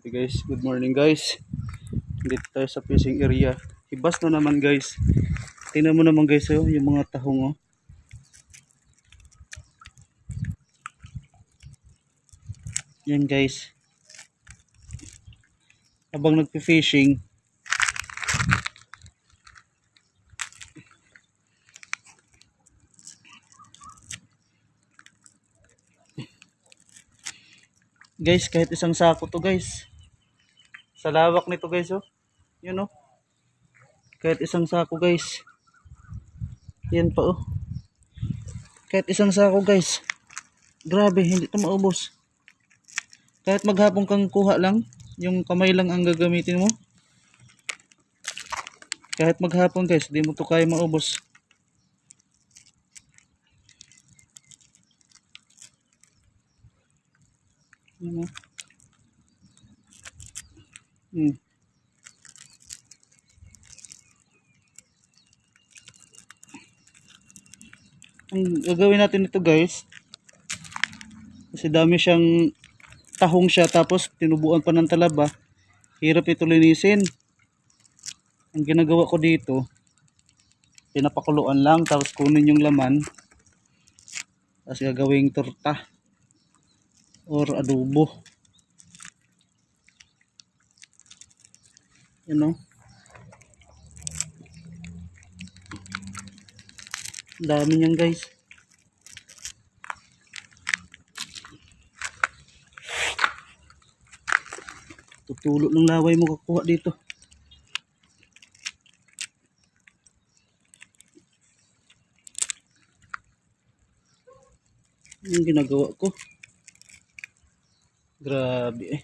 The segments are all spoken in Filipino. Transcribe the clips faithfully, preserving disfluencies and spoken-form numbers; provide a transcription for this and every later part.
Okay guys, good morning guys. Dito tayo sa fishing area. Hibas na naman guys. Tingnan mo naman guys, oh, yung mga tahong oh. Yan guys. Habang nagpi-fishing, guys, kahit isang sako to guys. Sa lawak nito guys, oh. Yun oh. Kahit isang sako guys. Yan pa oh. Kahit isang sako guys. Grabe, hindi ito maubos. Kahit maghapon kang kuha lang, yung kamay lang ang gagamitin mo. Kahit maghapon guys, di mo to kaya maubos. Ano? Hmm. Ang gagawin natin ito guys, kasi dami siyang tahong siya, tapos tinubuan pa ng talaba, hirap ito linisin. Ang ginagawa ko dito, pinapakuluan lang, tapos kunin yung laman, tapos gagawing torta or adobo. You know? Dami niyan guys. Tutulo ng laway mo kakuha dito. Yung ginagawa ko. Grabe eh.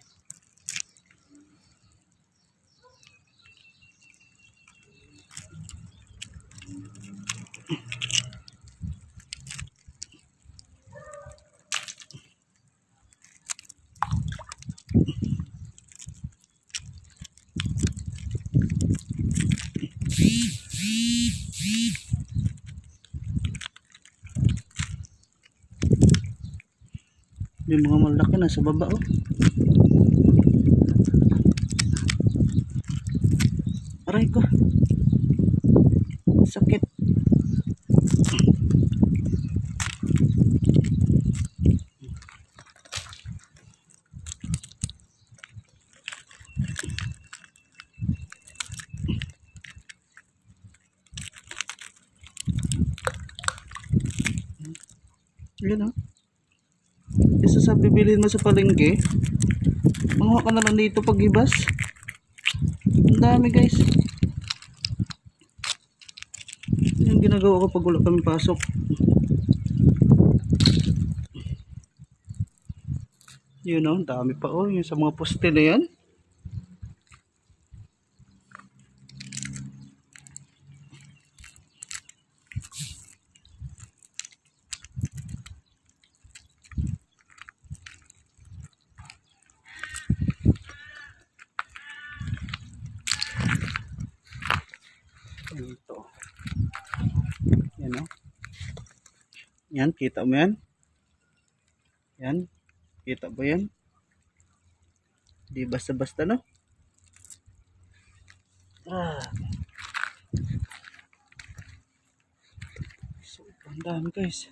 Yung mga malaki na sa baba oh. Aray ko. Sakit. Yan oh. Isa sa bibilhin mo sa palengke, manguha ka na lang dito pag ibas. Ang dami guys. Yung ginagawa ko pag wala kami pasok. Yun know, dami pa oh, yung sa mga poste na yan. Ito. Yan o. Yan, kita mo yan? Yan. Kita mo yan? Di basta-basta no? Ah. So, ang dami guys.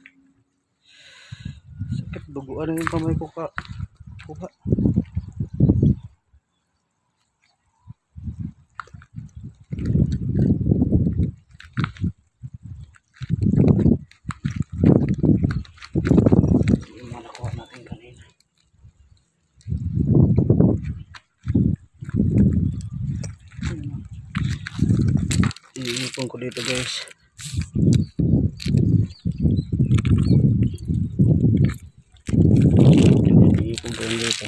Sakit, duguan na yung kamay ko ka. Kuha. Iipon ko dito guys. Iipon ko dito.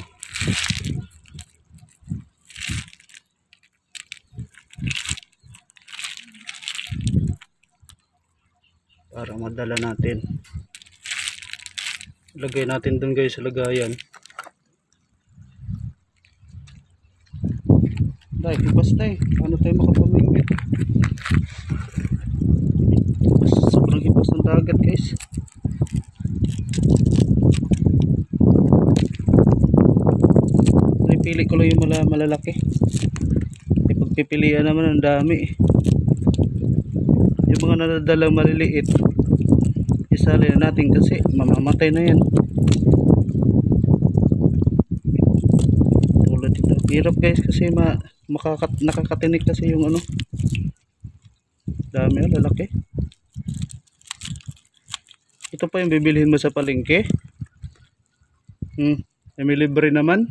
Para madala natin. Lagay natin dun guys sa lagayan. Dahil hibas tayo. Paano tayo makapamingwit? Sobrang hibas ng dagat guys. pinipili ko lang yung mala malalaki. Ipagpipilian naman ang dami. Yung mga nadadalang maliliit, isali na natin kasi mamamatay na yan. Tulad dito. Hirap guys kasi ma makakat nakakatinik kasi yung ano. Dami, oh, lalaki. Ito pa yung bibilhin mo sa palengke. Hmm, may libre naman.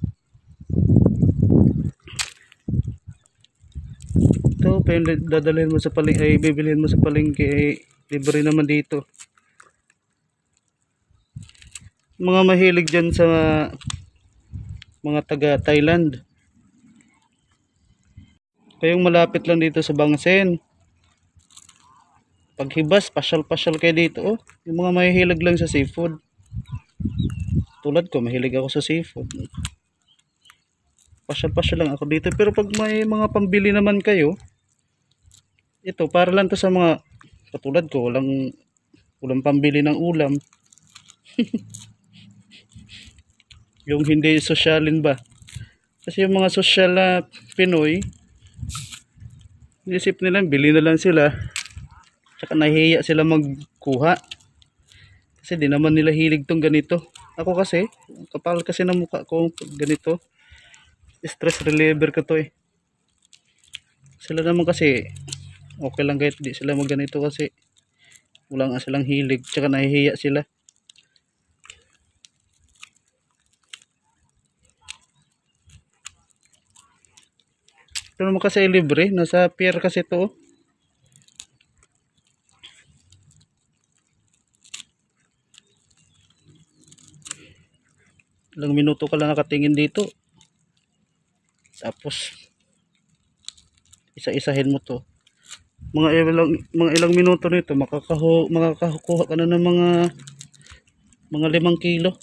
Ito pa yung dadalhin mo sa palengke, ay bibilhin mo sa palengke, ay libre naman dito. Mga mahilig dyan sa mga taga Thailand. Kayong malapit lang dito sa Bangsen. Paghibas, pasyal-pasyal kayo dito, oh. Yung mga mahihilig lang sa seafood. Tulad ko, mahilig ako sa seafood. Pasyal-pasyal lang ako dito. Pero pag may mga pambili naman kayo, ito, para lang to sa mga katulad ko, walang, walang pambili ng ulam. Yung hindi sosyalin ba? Kasi yung mga sosyal na Pinoy, inisip nila, bili na lang sila. Tsaka nahihiya sila magkuha. Kasi di naman nila hilig tong ganito. Ako kasi, kapal kasi ng mukha ko ganito. Stress reliever ko to eh. Sila naman kasi, okay lang kahit di sila magganito kasi wala nga silang hilig. Tsaka nahihiya sila. Ito naman kasi libre. Nasa pier kasi to. Ilang minuto ka lang nakatingin dito. Tapos isa-isahin mo to. Mga ilang mga ilang minuto nito makakaho makakakuha ka na ng mga mga limang kilo.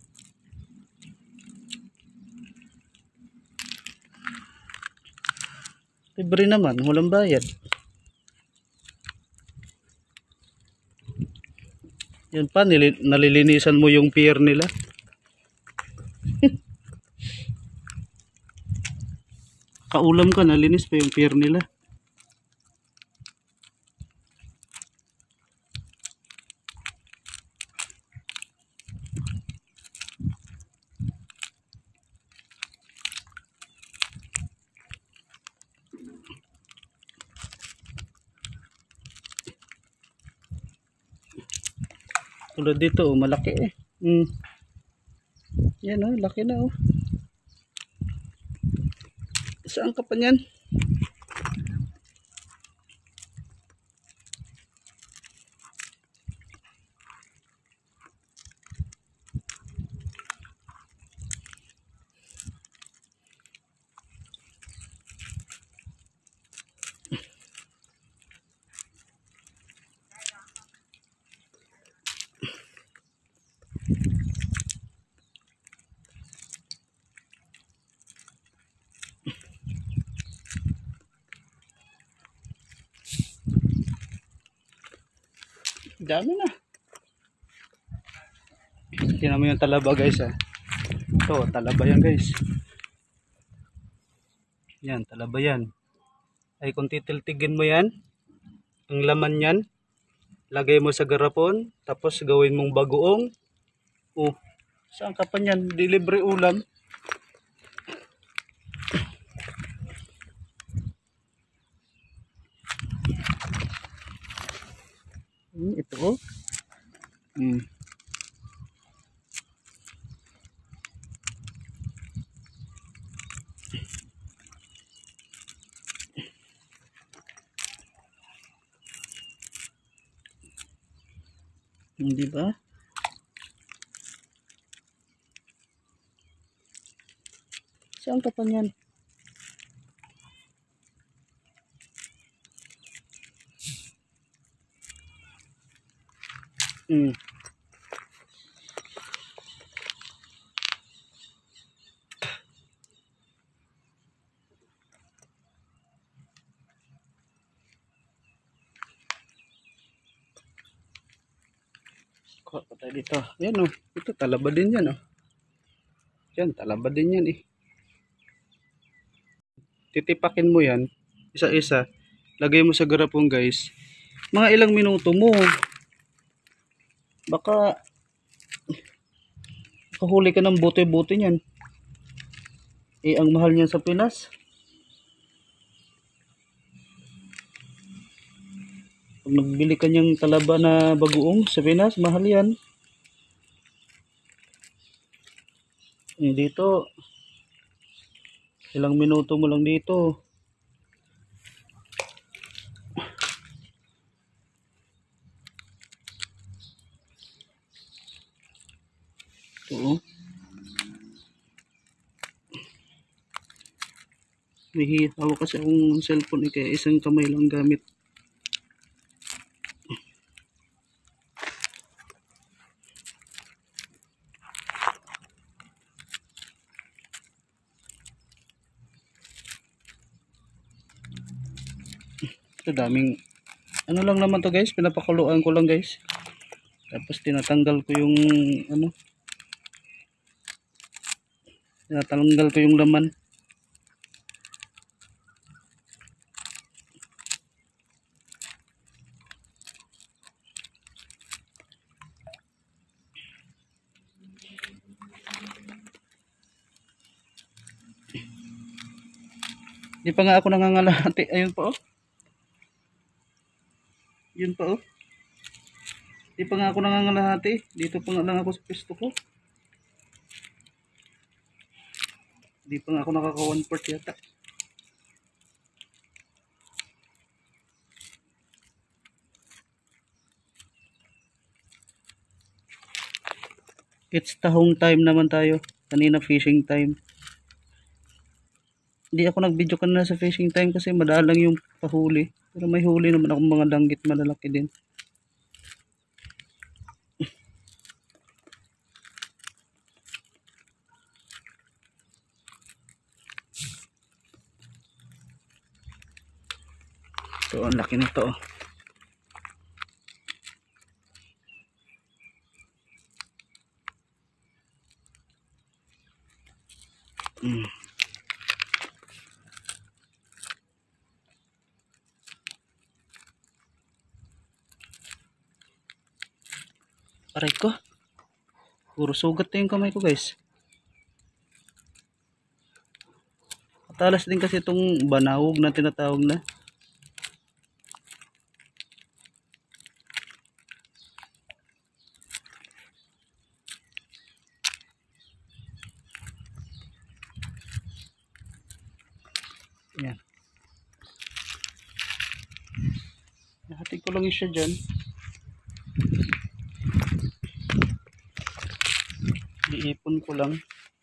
Libre naman, walang bayad. Yan pa, nalilinisan mo yung pier nila. Kaulam ka, nalinis pa yung pier nila. Tulad dito, oh, malaki eh. Mm. Yan oh, laki na oh. Saan ka pa niyan? Dami na. Tingnan mo yung talaba guys ah. Ito, talaba yan guys. Yan, talaba yan. Ay kung titiltigin mo yan, ang laman yan, lagay mo sa garapon, tapos gawin mong bagoong. Oh, saan ka pa yan? Di libre ulam. Hmm, ito oh. Hmm. Hindi ba? Saan ka pa yan? Hmm. Kuha pa tayo dito. Yan oh. Ito talaba din yan oh. Yan, talaba din yan eh. titipakin mo yan, isa-isa, lagay mo sa garapon guys. Mga ilang minuto mo, baka kahuli ka ng bote-bote niyan. Eh, ang mahal niyan sa Pinas. Pag nagbili ka niyang talaba na bagoong sa Pinas, mahal yan. Eh, dito, ilang minuto mo lang dito. Ito, may hawak kasi akong cellphone eh, kaya isang kamay lang gamit. Ito daming, ano lang naman to guys, pinapakuluan ko lang guys. Tapos tinatanggal ko yung, ano, tinatanggal ko yung laman. Di pa nga ako nangangalahati. Ayun pa oh. Yun pa oh. Di pa nga ako nangangalahati. Dito pa nga lang ako sa pisto ko. Di pa nga ako nakaka one fourth yata. It's tahong time naman tayo. Kanina fishing time. Hindi ako nag-video kanina sa fishing time kasi madalang yung pahuli. Pero may huli naman akong mga langgit malalaki din. So, ang laki nito. Hmm. Aray ko. Puro sugat na yung kamay ko guys. Matalas din kasi itong banawog na tinatawag na. Yan. Nahatid ko lang yun siya dyan. Iipon ko lang.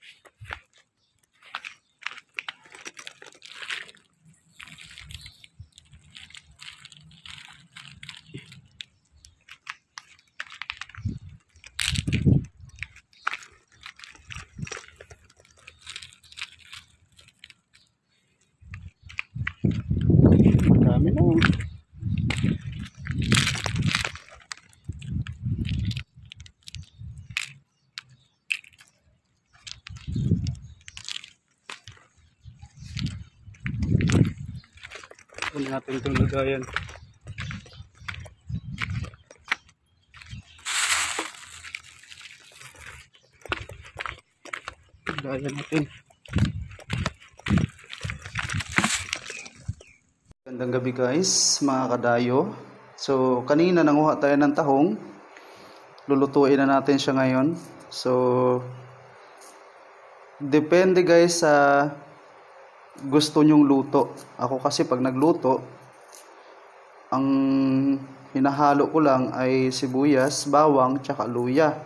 Dami na. Kunin natin itong lagayan. Lagayan natin. Gandang gabi guys, mga kadayo. So kanina nanguha tayo ng tahong. Lulutuin na natin siya ngayon. So depende guys sa gusto nyong luto. Ako kasi pag nagluto, ang hinahalo ko lang ay sibuyas, bawang, tsaka luya.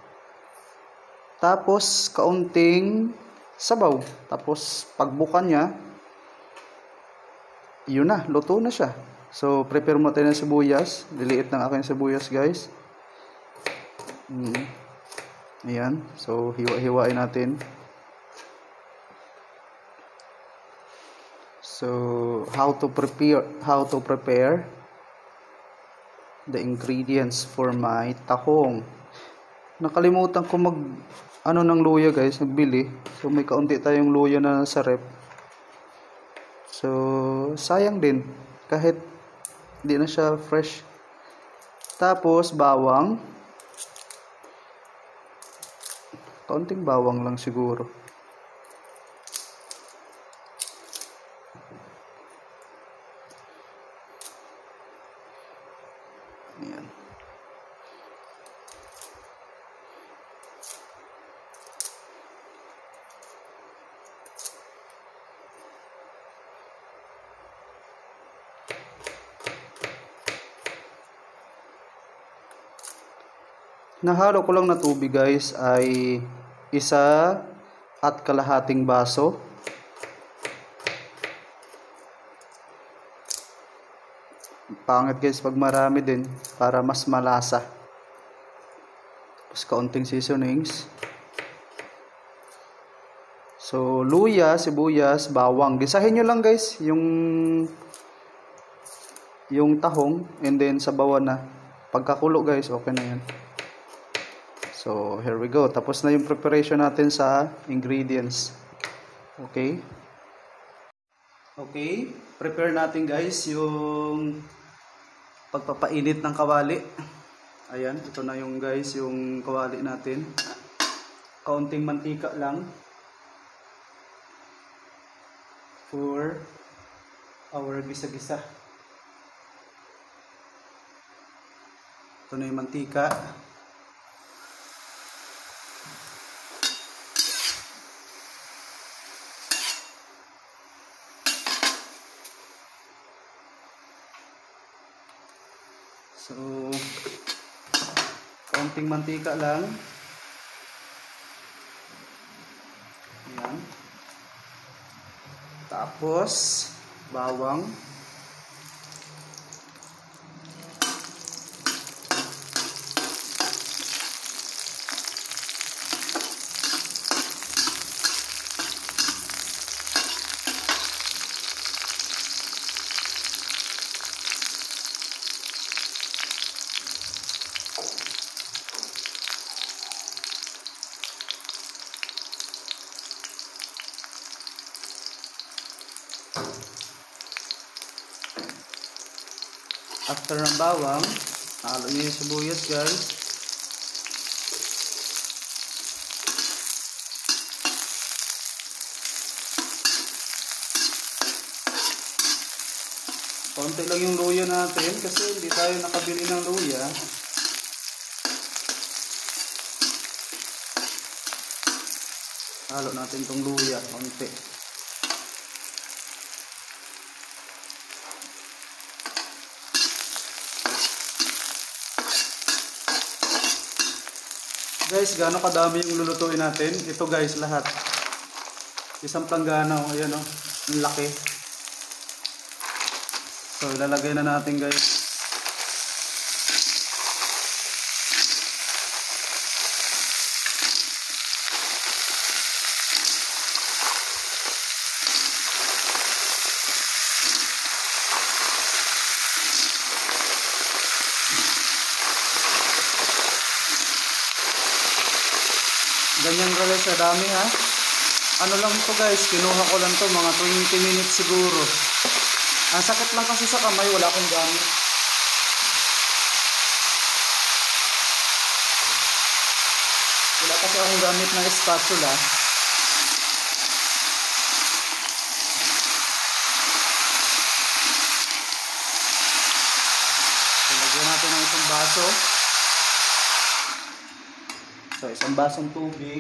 Tapos kaunting sabaw. Tapos pagbukan niya, yun na, luto na siya. So prepare mo tayo ng sibuyas. Diliit ng aking sibuyas guys. Hmm. Ayan. So hiwa-hiwain natin. So how to prepare how to prepare the ingredients for my tahong. Nakalimutan ko mag ano ng luya guys, nagbili. So may kaunti tayong luya na sa rep. So, sayang din kahit di na siya fresh. Tapos, bawang. Kaunting bawang lang siguro. Ayan. Nahalo ko lang na tubig guys ay isa at kalahating baso. Pangit guys pag marami din para mas malasa. Tapos kaunting seasonings. So luya, sibuyas, bawang. Gisahin nyo lang guys yung yung tahong and then sabawan na. Pagkakulo guys, okay na yan. So, here we go. Tapos na yung preparation natin sa ingredients. Okay? Okay. Prepare natin guys yung pagpapainit ng kawali. Ayan. Ito na yung guys yung kawali natin. Kaunting mantika lang. For our gisa-gisa. Ito na yung mantika. So, kaunting mantika lang. Ayan. Tapos, bawang. After ng bawang, halo nyo yung sibuyas guys. Konti lang yung luya natin kasi hindi tayo nakabili ng luya. Halo natin tong luya, konti. Guys, gaano kadami yung lulutuin natin? Ito guys, lahat. Isang planggana, oh, ayan oh, ang laki. So, ilalagay na natin guys. Ganyan guys, sa dami ha. Ano lang ito guys, kinuha ko lang to mga twenty minutes siguro. Ang sakit lang kasi sa kamay, wala akong gamit. Wala kasi akong gamit na spatula. So, lagyan natin ng isang baso. So, isang basong tubig.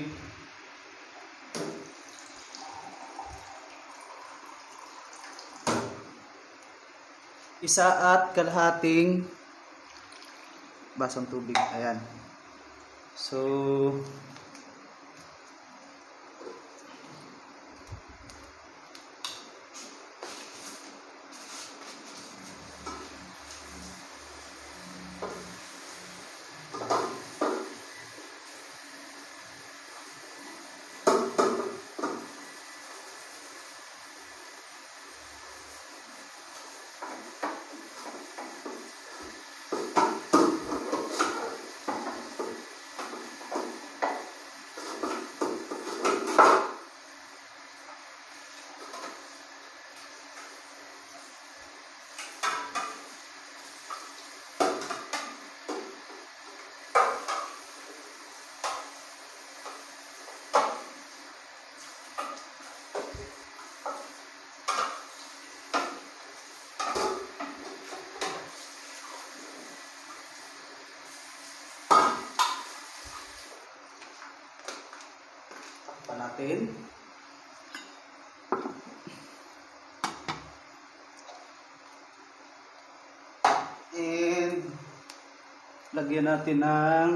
Isa at kalahating basong tubig. Ayan. So, natin. And lagyan natin ng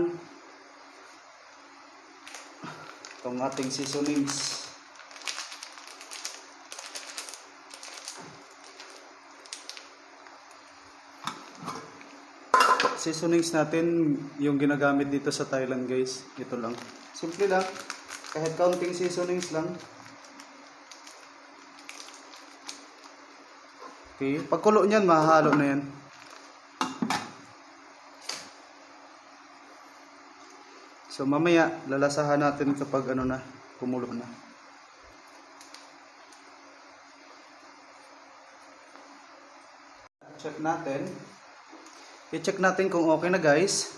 itong ating seasonings. Seasonings natin yung ginagamit dito sa Thailand, guys. Ito lang. Simple lang. Kahit kaunting seasonings lang. Okay. Pagkulo niyan, mahalo na yan. So mamaya lalasahan natin kapag ano na, kumulo na. Check natin. I-check natin kung okay na, guys.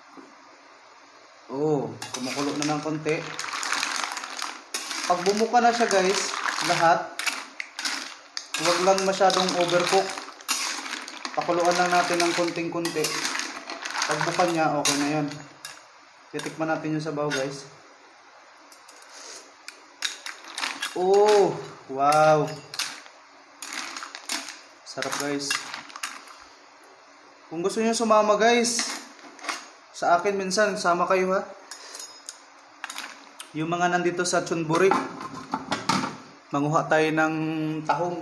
Oh, kumukulo na ng konti. Pag bumuka na siya, guys, lahat, huwag lang masyadong overcook. Pakuluan lang natin ng konting-konti. Pag buka niya, okay na yan. Titikman natin yung sabaw, guys. Oh, wow. Sarap, guys. Kung gusto niyo sumama, guys, sa akin minsan, sama kayo, ha. Yung mga nandito sa Chonburi, manguha tayo ng tahong.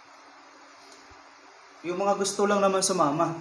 Yung mga gusto lang naman sumama.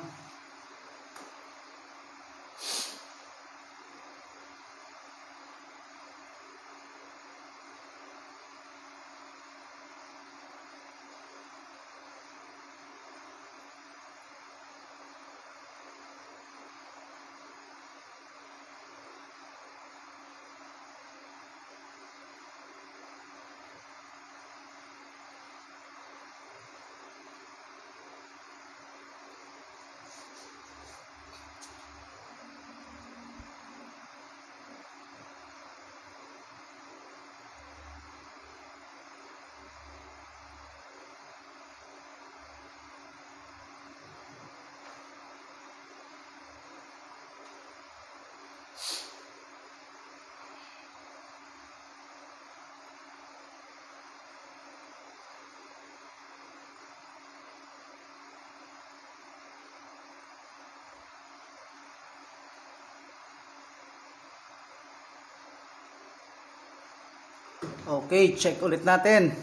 Okay, check ulit natin.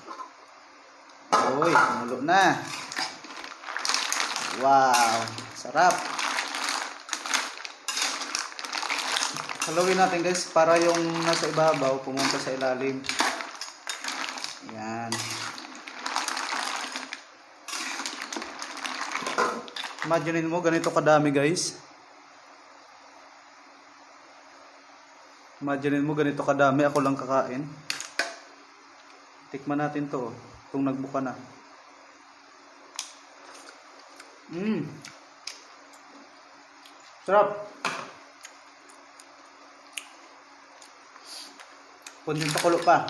Uy, kumulo na. Wow, sarap. Halawin natin, guys, para yung nasa ibabaw pumunta sa ilalim. Yan. Imagine mo ganito kadami, guys. Imagine mo ganito kadami, ako lang kakain. Tikman natin to, kung nagbuka na. Mmm. Sarap. Kunting pakulo pa.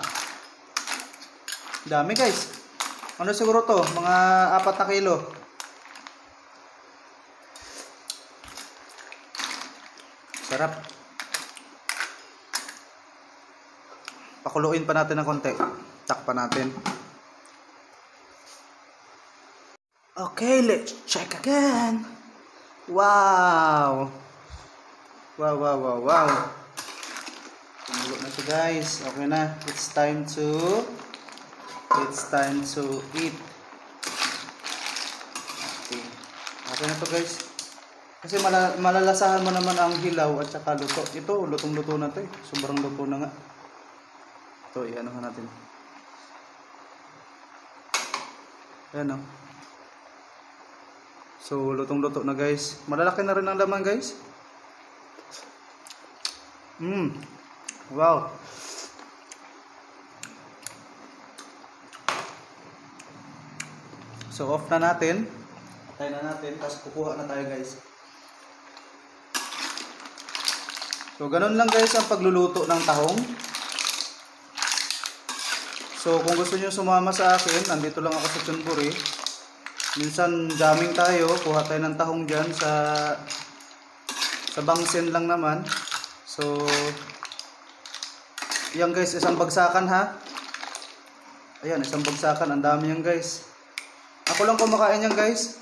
Dami, guys. Ano siguro to? Mga apat na kilo. Sarap. Pakuluin pa natin ng konti. Takpan natin. Okay, let's check again. Wow. Wow, wow, wow, wow. Kumulo na to, guys. Okay na. It's time to It's time to eat. Okay. Okay na to, guys. Kasi mala malalasahan mo naman ang hilaw at saka luto. Ito, lutong-luto na to eh. Sobrang luto na nga. Ito, i-ano natin. Ayan, oh. So, lutong-luto na, guys. Malalaki na rin ang laman, guys. Mmm. Wow. So, off na natin. Patay na natin. Tapos, kukuha na tayo, guys. So, ganun lang, guys, ang pagluluto ng tahong. So, kung gusto niyo sumama sa akin, nandito lang ako sa Chonburi. Minsan, jamming tayo. Kuha tayo ng tahong dyan sa sa Bangsen lang naman. So, Yan guys, isang bagsakan ha. Ayan, isang bagsakan. Ang dami yan guys. Ako lang kumakain yan guys.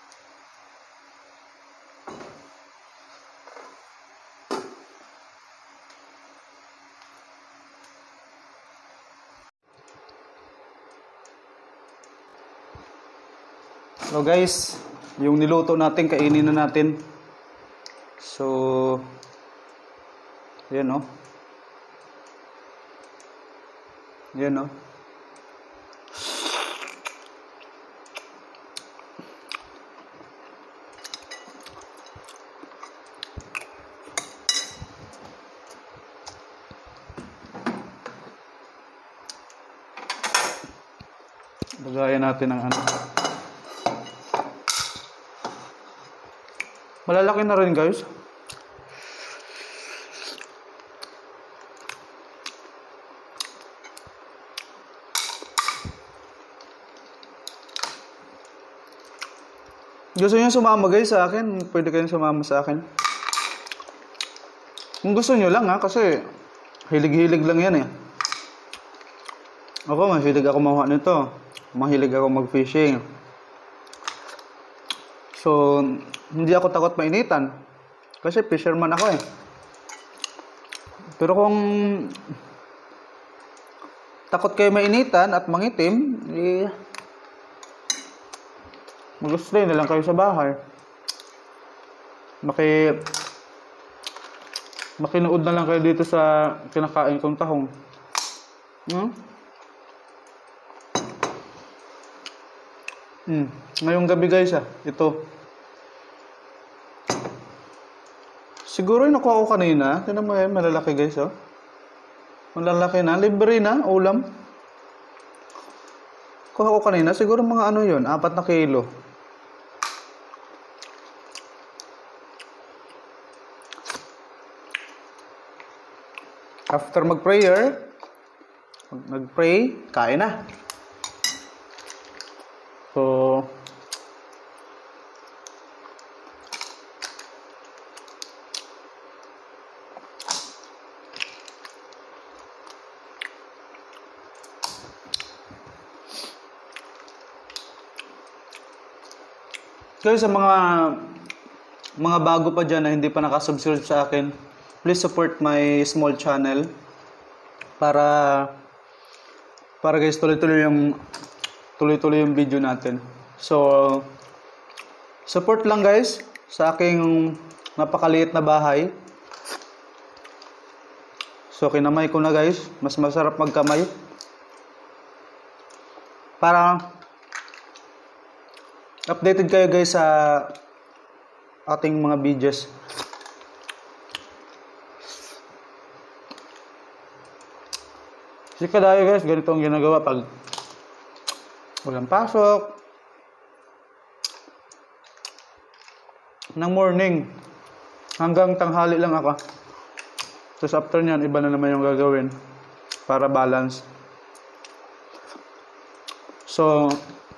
So guys, yung niluto natin, kainin na natin. So, ayan o. Ayan o. Lagayan natin ang ano. Malalaki na rin guys. Gusto niyo sumama guys sa akin? Pwede kayong sumama sa akin. Kung gusto niyo lang ha, kasi hilig-hilig lang yan eh. Ako, mahilig ako makuha nito. Mahilig ako mag-fishing. So, hindi ako takot mainitan. Kasi fisherman ako eh. Pero kung takot kayo mainitan at mangitim, eh, mag-stay na lang kayo sa bahay. Maki Makinood na lang kayo dito sa kinakain kong tahong. Hmm? Hmm. Ngayong gabi guys ah, ito. Siguro yung nakuha ko kanina. Tignan mo yan, malalaki guys oh. Malalaki na, libre na, ulam. Kuha ko kanina, siguro mga ano yun, apat na kilo. After mag-prayer, mag-pray, kain na. So, guys, sa mga mga bago pa dyan na hindi pa nakasubscribe sa akin, please support my small channel para para guys tuloy-tuloy yung tuloy-tuloy yung video natin. So, support lang guys sa aking napakaliit na bahay. So, kinamay ko na guys. Mas masarap magkamay. Para updated kayo guys sa ating mga videos. Kasi kadayo guys, ganito ang ginagawa pag walang pasok ng morning hanggang tanghali lang ako. Tapos after nyan, iba na naman yung gagawin para balance. So,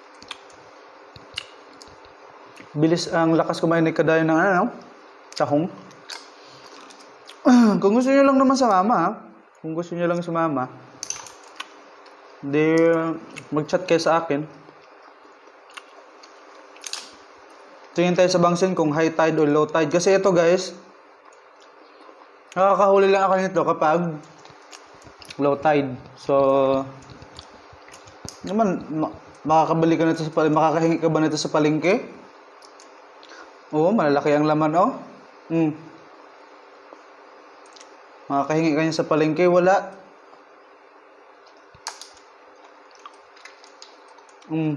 bilis ang lakas kumain ni kadayo ng ano, tahong. Kung gusto niyo lang naman sumama, ha? Kung gusto niyo lang sumama, di mag-chat kayo sa akin. Tingin tayo sa bangsin kung high tide o low tide. Kasi ito guys, nakakahuli lang ako nito kapag low tide. So, naman, makakabali ka nito sa palengke, makakahingi ka ba nito sa palengke? Oo, malalaki ang laman, oh. Hmm. Makakahingi ka niya sa palengke, wala. Hmm.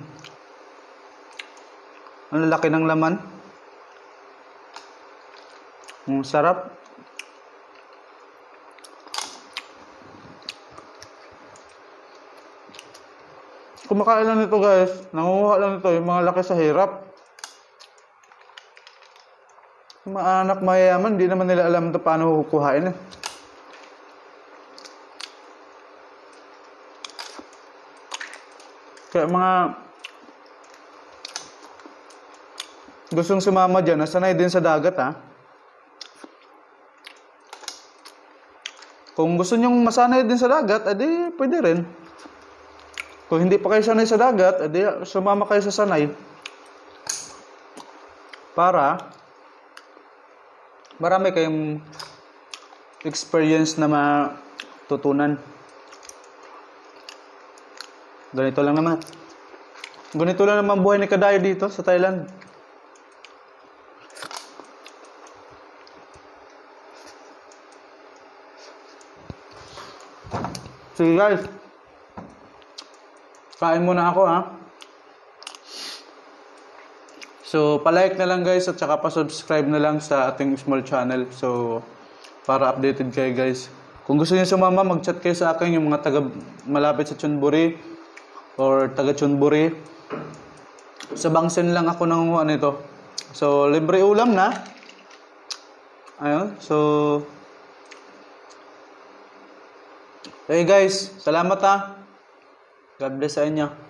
Ang laki ng laman. Hmm, sarap. Kumakain lang nito guys. Nangunguha lang nito yung mga laki sa hirap. Mga anak mayayaman, di naman nila alam ito paano kukuhain eh. Kaya mga gustong sumama dyan, nasanay din sa dagat ha. Kung gusto nyong masanay din sa dagat, edi pwede rin. Kung hindi pa kayo sanay sa dagat, edi sumama kayo sa sanay. Para marami kayong experience na matutunan. Ganito lang naman. Ganito lang naman buhay ni Kadayo dito sa Thailand. Sige guys. Kain muna ako ha. So, palike na lang guys at saka pa-subscribe na lang sa ating small channel. So, para updated kayo guys. Kung gusto niyo sumama, mag-chat kayo sa akin yung mga taga malapit sa Chonburi or taga Chonburi. Sa Bangsen lang ako nangunguha nito. So, libre ulam na. Ayun. So, hey guys, salamat ha. God bless sa inyo.